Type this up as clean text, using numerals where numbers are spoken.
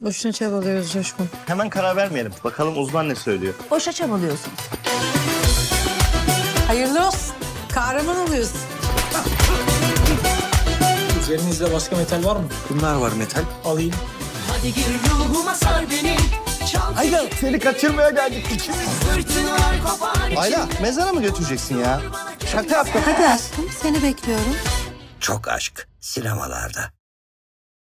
Boşuna çabalıyoruz Coşkun. Hemen karar vermeyelim. Bakalım uzman ne söylüyor. Boşa çabalıyorsun. Hayırlı olsun. Kahraman oluyorsun. Üzerinizde başka metal var mı? Bunlar var metal. Alayım. Hadi gir ruhuma sar beni. Ayla seni kaçırmaya geldik. Fırtınalar kopar. Ayla mezara mı götüreceksin ya? Şaka yaptım. Hadi aşkım seni bekliyorum. Çok aşk sinemalarda.